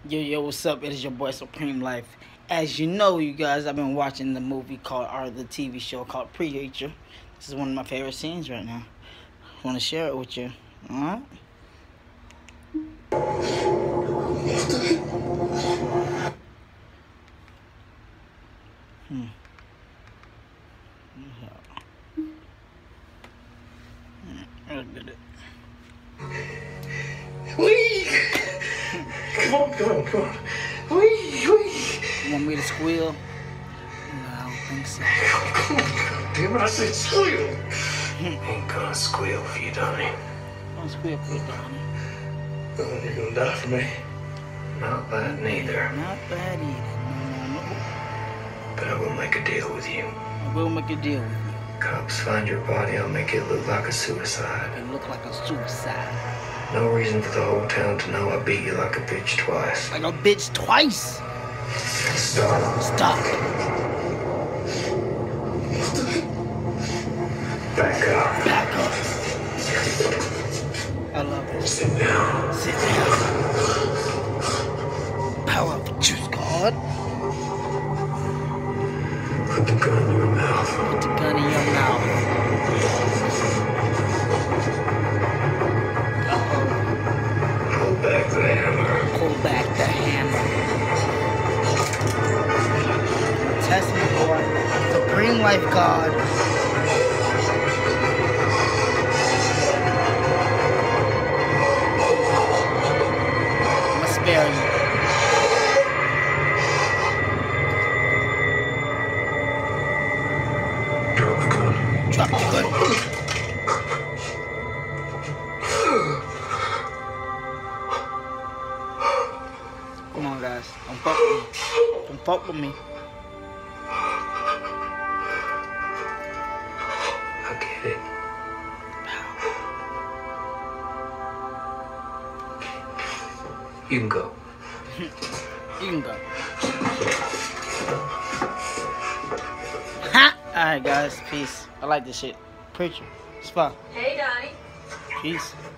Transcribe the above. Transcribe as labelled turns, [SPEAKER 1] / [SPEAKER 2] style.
[SPEAKER 1] Yo, what's up? It is your boy Supreme Life. As you know, you guys, I've been watching the movie called, or the TV show called Preacher. This is one of my favorite scenes right now. I want to share it with you. Alright? Look at it.
[SPEAKER 2] Wee! Come on. Wee!
[SPEAKER 1] You want me to squeal? No, I don't think so.
[SPEAKER 2] Damn it, I said squeal. Ain't gonna squeal for you, Donnie.
[SPEAKER 1] Don't squeal for it, Donnie.
[SPEAKER 2] Oh, you're gonna die for me. Not bad neither.
[SPEAKER 1] Not bad either. No.
[SPEAKER 2] But I will make a deal with you.
[SPEAKER 1] I will make a deal with you.
[SPEAKER 2] Cops find your body, I'll make it look like a suicide.
[SPEAKER 1] It look like a suicide.
[SPEAKER 2] No reason for the whole town to know I beat you like a bitch twice.
[SPEAKER 1] Like a bitch twice.
[SPEAKER 2] Stop. Back up.
[SPEAKER 1] I love it.
[SPEAKER 2] Sit down.
[SPEAKER 1] Power of the truth, God.
[SPEAKER 2] Put the gun in your mouth.
[SPEAKER 1] Put the gun in your mouth.
[SPEAKER 2] Pull back the hammer.
[SPEAKER 1] Pull back the hammer. Test me, boy. Supreme Life God. I'm gonna spare you.
[SPEAKER 2] Drop the gun.
[SPEAKER 1] Drop the gun. Come on, guys. Don't fuck with me. Don't fuck with me.
[SPEAKER 2] I get it. You can go.
[SPEAKER 1] You can go. Ha! Alright, guys. Peace. I like this shit. Preacher. It's fun.
[SPEAKER 3] Hey, Donnie.
[SPEAKER 1] Peace.